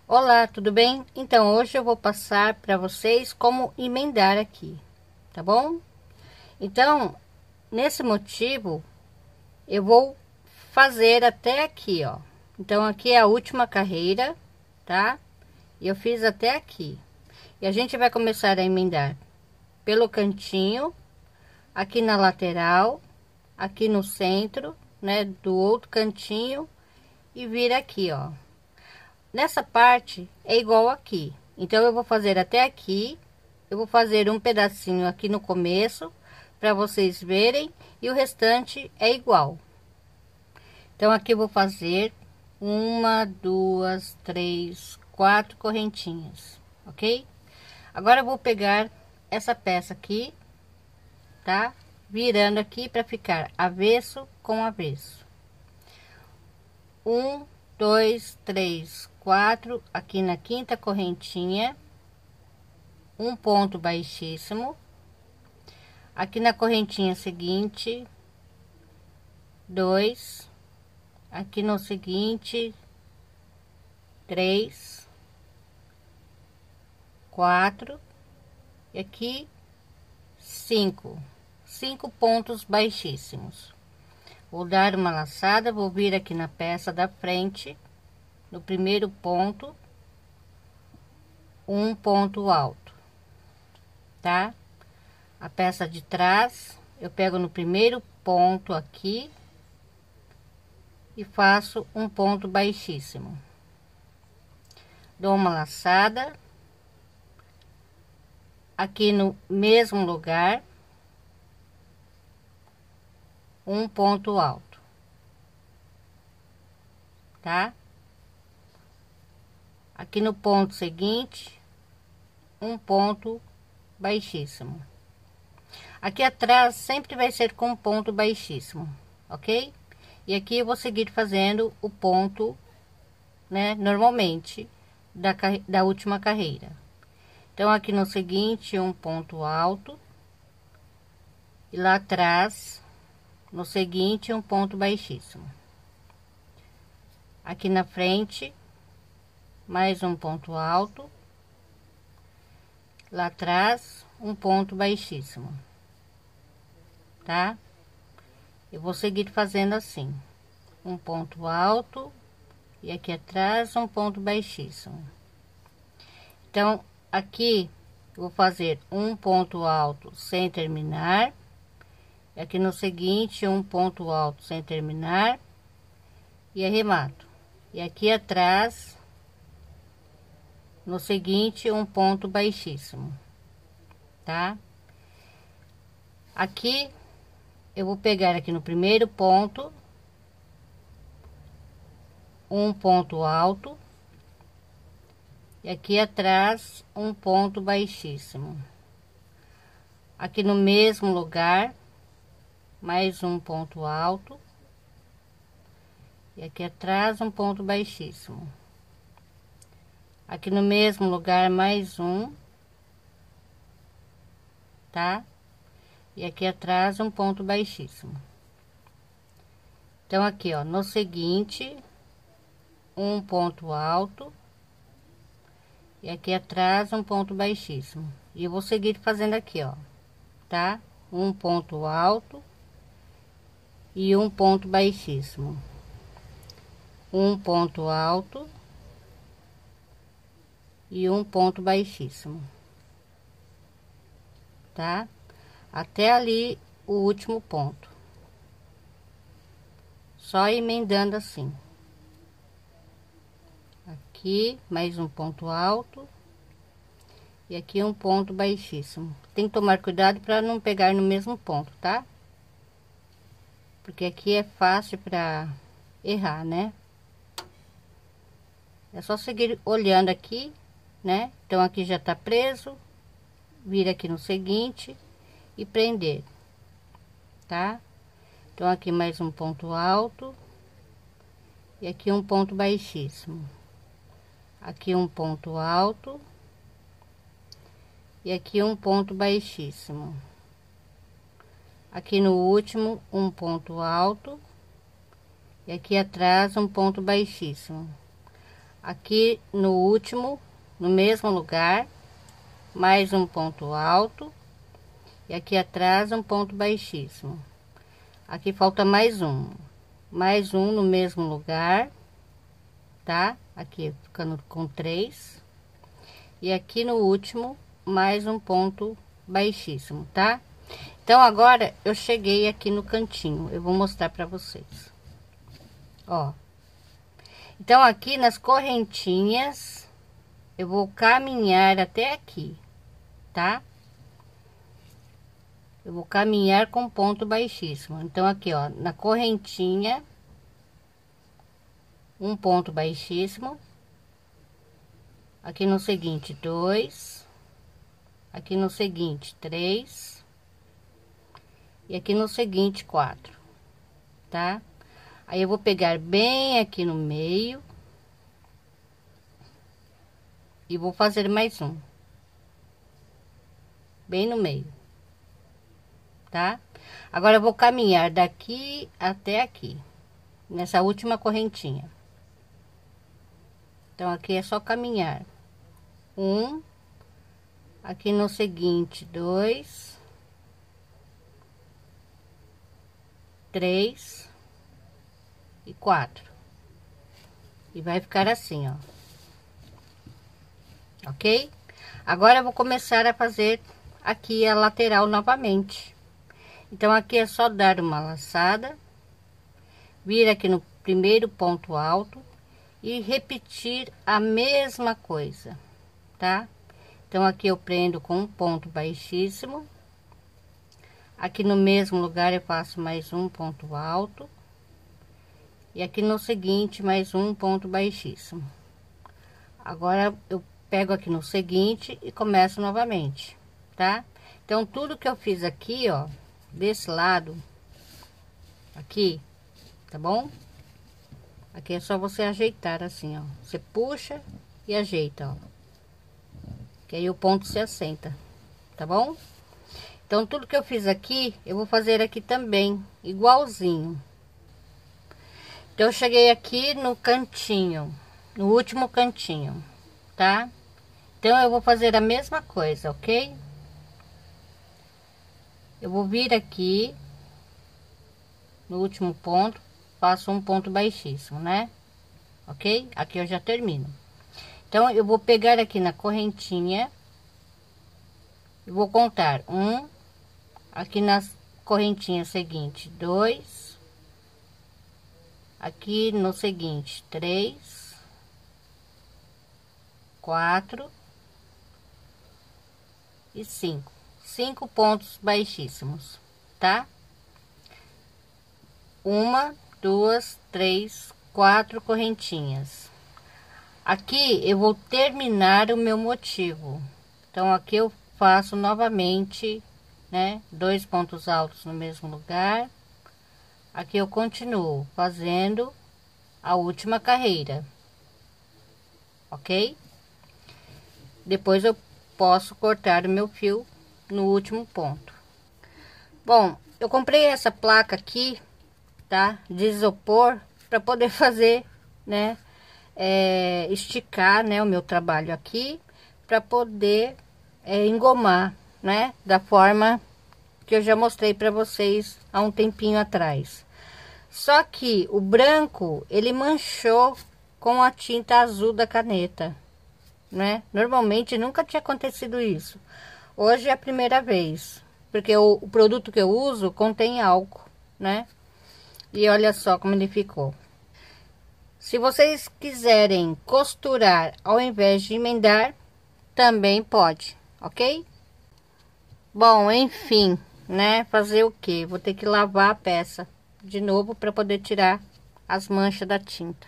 Olá, tudo bem? Então, hoje eu vou passar para vocês como emendar aqui, tá bom? Então, nesse motivo, eu vou fazer até aqui, ó. Então, aqui é a última carreira, tá? E eu fiz até aqui. E a gente vai começar a emendar pelo cantinho, aqui na lateral, aqui no centro, né? Do outro cantinho e vir aqui, ó. Nessa parte é igual aqui, então eu vou fazer até aqui. Eu vou fazer um pedacinho aqui no começo para vocês verem, e o restante é igual. Então aqui eu vou fazer uma, duas, três, quatro correntinhas, ok? Agora eu vou pegar essa peça aqui, tá? Virando aqui para ficar avesso com avesso. Um, dois, três, quatro, aqui na quinta correntinha, um ponto baixíssimo. Aqui na correntinha seguinte, dois. Aqui no seguinte, três, quatro. E aqui, cinco pontos baixíssimos. Vou dar uma laçada, vou vir aqui na peça da frente, no primeiro ponto, um ponto alto, tá? A peça de trás, eu pego no primeiro ponto aqui e faço um ponto baixíssimo. Dou uma laçada, aqui no mesmo lugar, um ponto alto, tá? Aqui no ponto seguinte, um ponto baixíssimo. Aqui atrás sempre vai ser com ponto baixíssimo, ok? E aqui eu vou seguir fazendo o ponto, né, normalmente da última carreira. Então aqui no seguinte, um ponto alto, e lá atrás no seguinte, um ponto baixíssimo. Aqui na frente, mais um ponto alto, lá atrás um ponto baixíssimo, tá? Eu vou seguir fazendo assim, um ponto alto e aqui atrás um ponto baixíssimo. Então aqui eu vou fazer um ponto alto sem terminar, e aqui no seguinte um ponto alto sem terminar e arremato. E aqui atrás no seguinte um ponto baixíssimo, tá? Aqui eu vou pegar aqui no primeiro ponto um ponto alto e aqui atrás um ponto baixíssimo. Aqui no mesmo lugar, mais um ponto alto e aqui atrás um ponto baixíssimo. Aqui no mesmo lugar, mais um, tá? E aqui atrás um ponto baixíssimo. Então aqui, ó, no seguinte, um ponto alto e aqui atrás um ponto baixíssimo. E eu vou seguir fazendo aqui, ó, tá? Um ponto alto e um ponto baixíssimo, um ponto alto e um ponto baixíssimo, tá? Até ali o último ponto, só emendando assim. Aqui mais um ponto alto e aqui um ponto baixíssimo. Tem que tomar cuidado para não pegar no mesmo ponto, tá? Porque aqui é fácil para errar, né? É só seguir olhando aqui, né? Então aqui já tá preso, vira aqui no seguinte e prender, tá? Então aqui mais um ponto alto e aqui um ponto baixíssimo. Aqui um ponto alto e aqui um ponto baixíssimo. Aqui no último um ponto alto e aqui atrás um ponto baixíssimo. aqui no último, no mesmo lugar, mais um ponto alto, e aqui atrás um ponto baixíssimo. Aqui falta mais um no mesmo lugar, tá? Aqui ficando com 3, e aqui no último mais um ponto baixíssimo, tá? Então agora eu cheguei aqui no cantinho, eu vou mostrar para vocês, ó. Então aqui nas correntinhas eu vou caminhar até aqui, tá? Eu vou caminhar com ponto baixíssimo. Então aqui, ó, na correntinha, um ponto baixíssimo. Aqui no seguinte, 2. Aqui no seguinte, 3. E aqui no seguinte, 4, tá? Aí eu vou pegar bem aqui no meio e vou fazer mais um bem no meio, tá? Agora eu vou caminhar daqui até aqui, nessa última correntinha. Então aqui é só caminhar aqui no seguinte, 2, 3 e 4, e vai ficar assim, ó, ok? Agora eu vou começar a fazer aqui a lateral novamente. Então aqui é só dar uma laçada, vir aqui no primeiro ponto alto e repetir a mesma coisa, tá? Então aqui eu prendo com um ponto baixíssimo, aqui no mesmo lugar eu faço mais um ponto alto, e aqui no seguinte mais um ponto baixíssimo. Agora eu pego aqui no seguinte e começo novamente, tá? Então tudo que eu fiz aqui, ó, desse lado aqui, tá bom? Aqui é só você ajeitar assim, ó, você puxa e ajeita, ó, que aí o ponto se assenta, tá bom? Então tudo que eu fiz aqui eu vou fazer aqui também igualzinho. Então eu cheguei aqui no cantinho, no último cantinho, tá? Então eu vou fazer a mesma coisa, ok? Eu vou vir aqui no último ponto, faço um ponto baixíssimo, né? Ok? Aqui eu já termino. Então eu vou pegar aqui na correntinha, eu vou contar aqui na correntinha seguinte, 2, aqui no seguinte, 3, 4 e 5 pontos baixíssimos, tá? 1, 2, 3, 4 correntinhas. Aqui eu vou terminar o meu motivo. Então aqui eu faço novamente, né, 2 pontos altos no mesmo lugar. Aqui eu continuo fazendo a última carreira, ok? Depois eu posso cortar o meu fio no último ponto. Bom, eu comprei essa placa aqui, tá, de isopor, para poder fazer, né, esticar, né, o meu trabalho aqui, para poder engomar, né, da forma que eu já mostrei para vocês há um tempinho atrás. Só que o branco ele manchou com a tinta azul da caneta, né? Normalmente nunca tinha acontecido isso. Hoje é a primeira vez, porque o produto que eu uso contém álcool, né? E olha só como ele ficou. Se vocês quiserem costurar ao invés de emendar, também pode, ok? Bom, enfim, né? Fazer o que? Vou ter que lavar a peça de novo para poder tirar as manchas da tinta.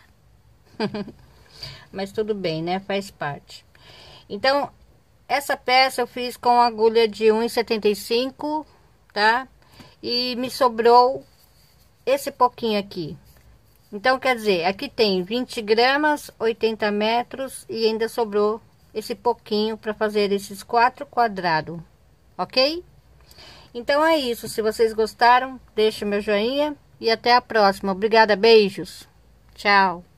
Mas tudo bem, né? Faz parte. Então, essa peça eu fiz com agulha de 1,75, tá? E me sobrou esse pouquinho aqui. Então, quer dizer, aqui tem 20 gramas, 80 metros e ainda sobrou esse pouquinho para fazer esses 4 quadrados, ok? Então é isso. Se vocês gostaram, deixa o meu joinha e até a próxima. Obrigada, beijos. Tchau.